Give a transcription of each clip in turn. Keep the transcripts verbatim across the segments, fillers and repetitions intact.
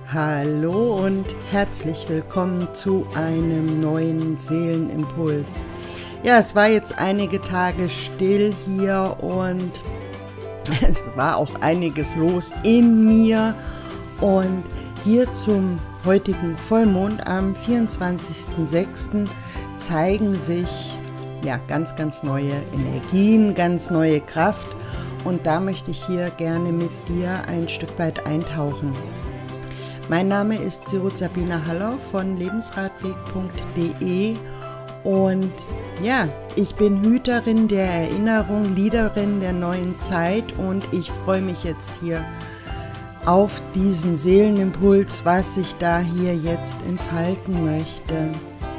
Hallo und herzlich willkommen zu einem neuen Seelenimpuls. Ja, es war jetzt einige Tage still hier und es war auch einiges los in mir. Und hier zum heutigen Vollmond am vierundzwanzigsten sechsten zeigen sich ja ganz, ganz neue Energien, ganz neue Kraft. Und da möchte ich hier gerne mit dir ein Stück weit eintauchen. Mein Name ist Sirut Sabina Haller von lebensradweg punkt de und ja, ich bin Hüterin der Erinnerung, Leaderin der neuen Zeit und ich freue mich jetzt hier auf diesen Seelenimpuls, was ich da hier jetzt entfalten möchte.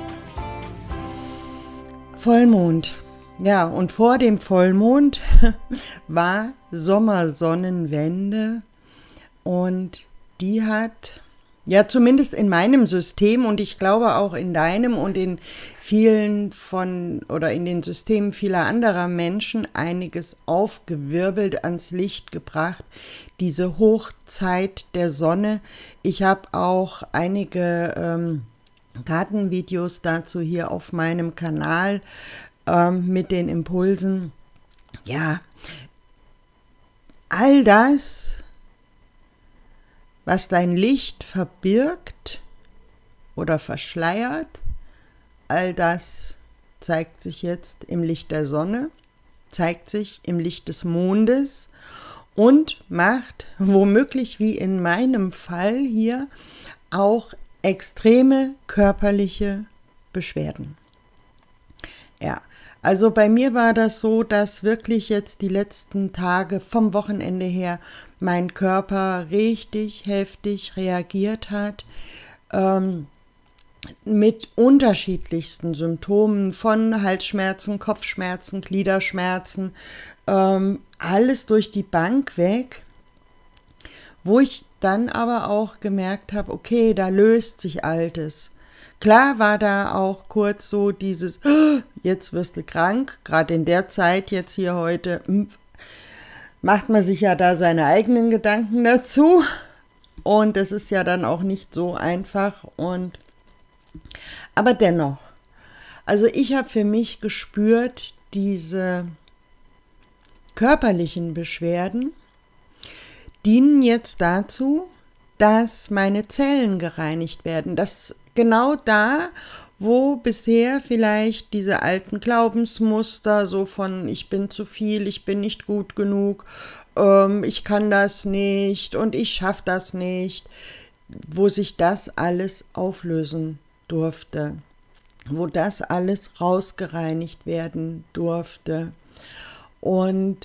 Vollmond. Ja, und vor dem Vollmond war Sommersonnenwende und die hat, ja zumindest in meinem System und ich glaube auch in deinem und in vielen von oder in den Systemen vieler anderer Menschen einiges aufgewirbelt, ans Licht gebracht, diese Hochzeit der Sonne. Ich habe auch einige ähm, Kartenvideos dazu hier auf meinem Kanal ähm, mit den Impulsen. Ja, all das, was dein Licht verbirgt oder verschleiert, all das zeigt sich jetzt im Licht der Sonne, zeigt sich im Licht des Mondes und macht womöglich wie in meinem Fall hier auch extreme körperliche Beschwerden. Ja, also bei mir war das so, dass wirklich jetzt die letzten Tage vom Wochenende her mein Körper richtig heftig reagiert hat, ähm, mit unterschiedlichsten Symptomen von Halsschmerzen, Kopfschmerzen, Gliederschmerzen, ähm, alles durch die Bank weg, wo ich dann aber auch gemerkt habe, okay, da löst sich Altes. Klar war da auch kurz so dieses, oh, jetzt wirst du krank, gerade in der Zeit jetzt hier heute, macht man sich ja da seine eigenen Gedanken dazu und es ist ja dann auch nicht so einfach und aber dennoch, also ich habe für mich gespürt, diese körperlichen Beschwerden dienen jetzt dazu, dass meine Zellen gereinigt werden, dass genau da, wo bisher vielleicht diese alten Glaubensmuster so von ich bin zu viel, ich bin nicht gut genug, ähm, ich kann das nicht und ich schaffe das nicht, wo sich das alles auflösen durfte, wo das alles rausgereinigt werden durfte. Und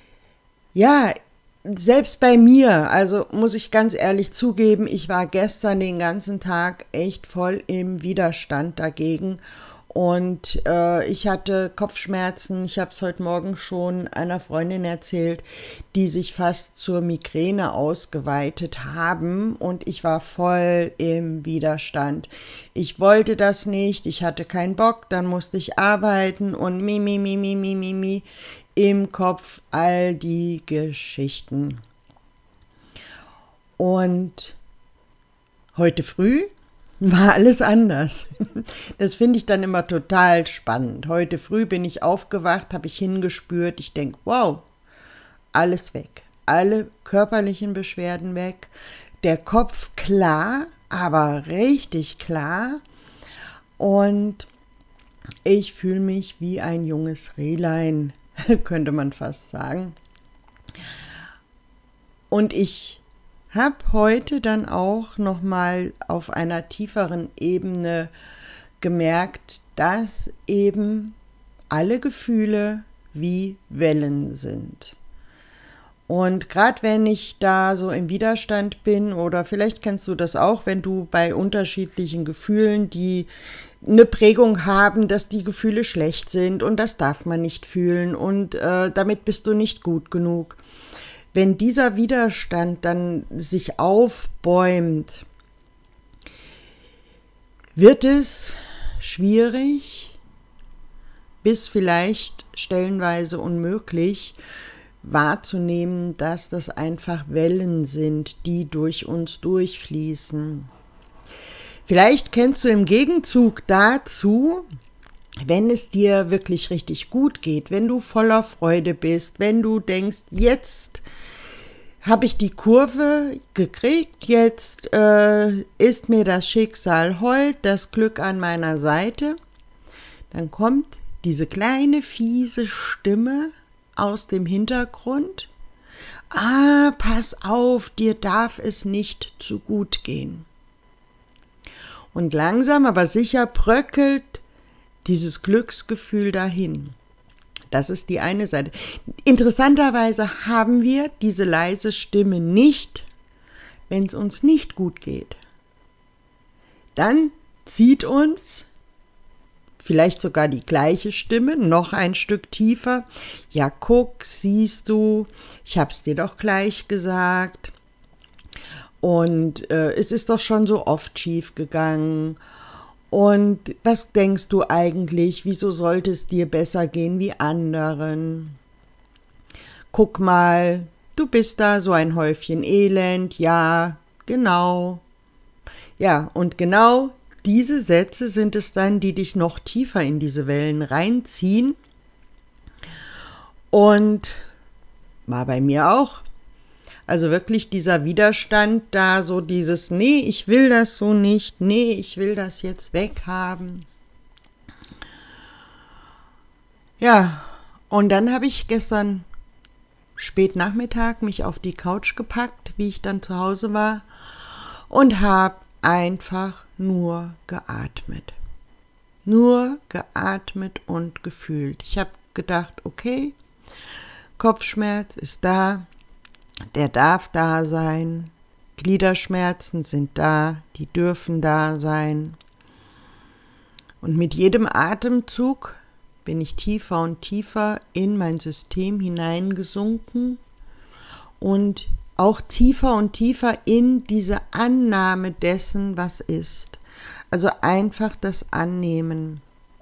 ja, selbst bei mir, also muss ich ganz ehrlich zugeben, ich war gestern den ganzen Tag echt voll im Widerstand dagegen und äh, ich hatte Kopfschmerzen. Ich habe es heute Morgen schon einer Freundin erzählt, die sich fast zur Migräne ausgeweitet haben und ich war voll im Widerstand. Ich wollte das nicht, ich hatte keinen Bock, dann musste ich arbeiten und mi, mi, mi, mi, mi, mi, mi. Im Kopf all die Geschichten. Und heute früh war alles anders. Das finde ich dann immer total spannend. Heute früh bin ich aufgewacht, habe ich hingespürt. Ich denke, wow, alles weg. Alle körperlichen Beschwerden weg. Der Kopf klar, aber richtig klar. Und ich fühle mich wie ein junges Rehlein, könnte man fast sagen. Und ich habe heute dann auch nochmal auf einer tieferen Ebene gemerkt, dass eben alle Gefühle wie Wellen sind. Und gerade wenn ich da so im Widerstand bin, oder vielleicht kennst du das auch, wenn du bei unterschiedlichen Gefühlen, die eine Prägung haben, dass die Gefühle schlecht sind und das darf man nicht fühlen und äh, damit bist du nicht gut genug. Wenn dieser Widerstand dann sich aufbäumt, wird es schwierig bis vielleicht stellenweise unmöglich, wahrzunehmen, dass das einfach Wellen sind, die durch uns durchfließen. Vielleicht kennst du im Gegenzug dazu, wenn es dir wirklich richtig gut geht, wenn du voller Freude bist, wenn du denkst, jetzt habe ich die Kurve gekriegt, jetzt äh, ist mir das Schicksal hold, das Glück an meiner Seite, dann kommt diese kleine fiese Stimme aus dem Hintergrund. Ah, pass auf, dir darf es nicht zu gut gehen. Und langsam, aber sicher bröckelt dieses Glücksgefühl dahin. Das ist die eine Seite. Interessanterweise haben wir diese leise Stimme nicht, wenn es uns nicht gut geht. Dann zieht uns vielleicht sogar die gleiche Stimme, noch ein Stück tiefer. Ja, guck, siehst du, ich hab's dir doch gleich gesagt. Und äh, es ist doch schon so oft schief gegangen. Und was denkst du eigentlich, wieso sollte es dir besser gehen wie anderen? Guck mal, du bist da so ein Häufchen Elend, ja, genau. Ja, und genau diese Sätze sind es dann, die dich noch tiefer in diese Wellen reinziehen. Und war bei mir auch. Also wirklich dieser Widerstand da, so dieses, nee, ich will das so nicht, nee, ich will das jetzt weghaben. Ja, und dann habe ich gestern spät Nachmittag mich auf die Couch gepackt, wie ich dann zu Hause war, und habe einfach nur geatmet. Nur geatmet und gefühlt. Ich habe gedacht, okay, Kopfschmerz ist da, der darf da sein, Gliederschmerzen sind da, die dürfen da sein. Und mit jedem Atemzug bin ich tiefer und tiefer in mein System hineingesunken und auch tiefer und tiefer in diese Annahme dessen, was ist. Also einfach das Annehmen.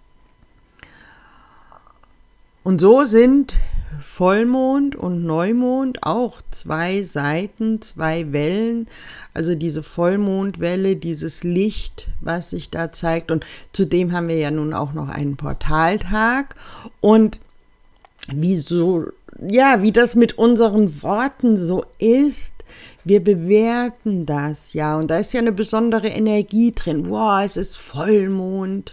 Und so sind Vollmond und Neumond auch zwei Seiten, zwei Wellen, also diese Vollmondwelle, dieses Licht, was sich da zeigt, und zudem haben wir ja nun auch noch einen Portaltag, und wie so, ja, wie das mit unseren Worten so ist, wir bewerten das, ja, und da ist ja eine besondere Energie drin. Wow, es ist Vollmond.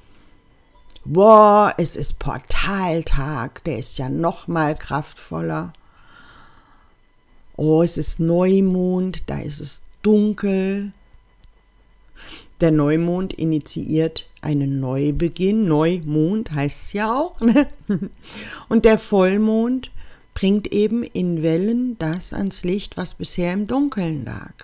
Wow, es ist Portaltag, der ist ja noch mal kraftvoller. Oh, es ist Neumond, da ist es dunkel. Der Neumond initiiert einen Neubeginn. Neumond heißt es ja auch, ne? Und der Vollmond bringt eben in Wellen das ans Licht, was bisher im Dunkeln lag.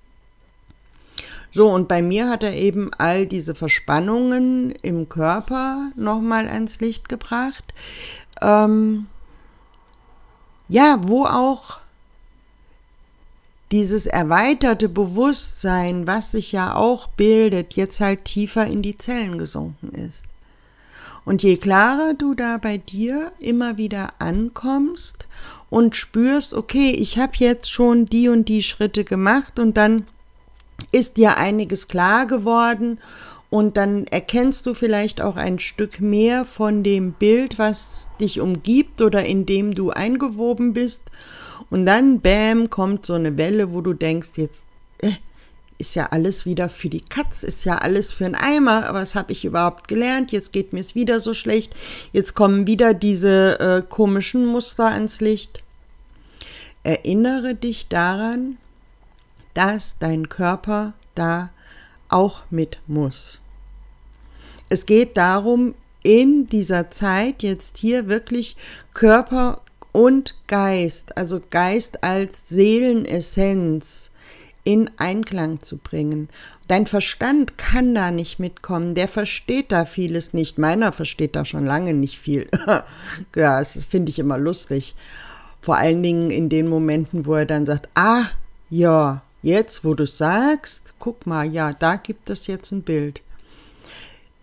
So, und bei mir hat er eben all diese Verspannungen im Körper nochmal ans Licht gebracht. Ähm, ja, wo auch dieses erweiterte Bewusstsein, was sich ja auch bildet, jetzt halt tiefer in die Zellen gesunken ist. Und je klarer du da bei dir immer wieder ankommst und spürst, okay, ich habe jetzt schon die und die Schritte gemacht, und dann ist dir einiges klar geworden, und dann erkennst du vielleicht auch ein Stück mehr von dem Bild, was dich umgibt oder in dem du eingewoben bist, und dann, bäm, kommt so eine Welle, wo du denkst, jetzt äh, ist ja alles wieder für die Katz, ist ja alles für einen Eimer, was habe ich überhaupt gelernt, jetzt geht mir es wieder so schlecht, jetzt kommen wieder diese äh, komischen Muster ans Licht. Erinnere dich daran, dass dein Körper da auch mit muss. Es geht darum, in dieser Zeit jetzt hier wirklich Körper und Geist, also Geist als Seelenessenz, in Einklang zu bringen. Dein Verstand kann da nicht mitkommen, der versteht da vieles nicht. Meiner versteht da schon lange nicht viel. Ja, das finde ich immer lustig. Vor allen Dingen in den Momenten, wo er dann sagt, ah, ja, jetzt, wo du sagst, guck mal, ja, da gibt es jetzt ein Bild.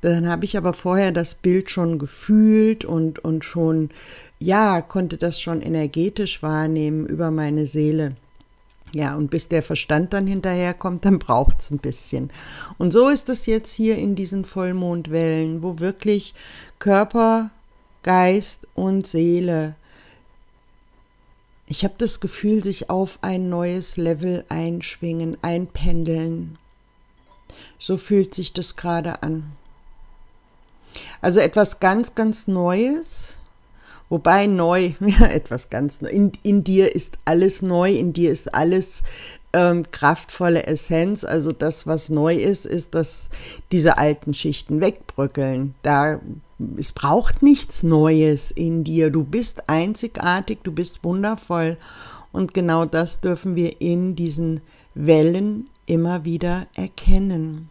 Dann habe ich aber vorher das Bild schon gefühlt und, und schon, ja, konnte das schon energetisch wahrnehmen über meine Seele. Ja, und bis der Verstand dann hinterherkommt, dann braucht es ein bisschen. Und so ist es jetzt hier in diesen Vollmondwellen, wo wirklich Körper, Geist und Seele, ich habe das Gefühl, sich auf ein neues Level einschwingen, einpendeln. So fühlt sich das gerade an. Also etwas ganz, ganz Neues. Wobei neu, ja, etwas ganz neu. In, in dir ist alles neu, in dir ist alles ähm, kraftvolle Essenz. Also das, was neu ist, ist, dass diese alten Schichten wegbröckeln. Da, es braucht nichts Neues in dir. Du bist einzigartig, du bist wundervoll. Und genau das dürfen wir in diesen Wellen immer wieder erkennen.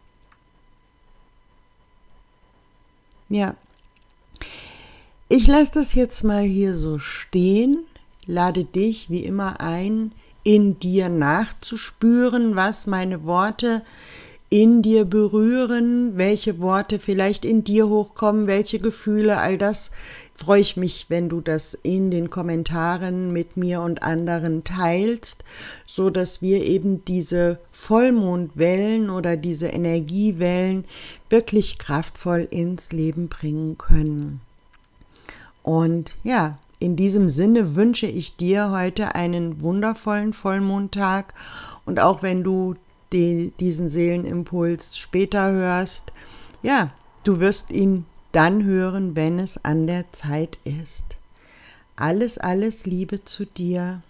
Ja. Ich lasse das jetzt mal hier so stehen, lade dich wie immer ein, in dir nachzuspüren, was meine Worte in dir berühren, welche Worte vielleicht in dir hochkommen, welche Gefühle, all das freue ich mich, wenn du das in den Kommentaren mit mir und anderen teilst, so dass wir eben diese Vollmondwellen oder diese Energiewellen wirklich kraftvoll ins Leben bringen können. Und ja, in diesem Sinne wünsche ich dir heute einen wundervollen Vollmondtag und auch wenn du die, diesen Seelenimpuls später hörst, ja, du wirst ihn dann hören, wenn es an der Zeit ist. Alles, alles Liebe zu dir.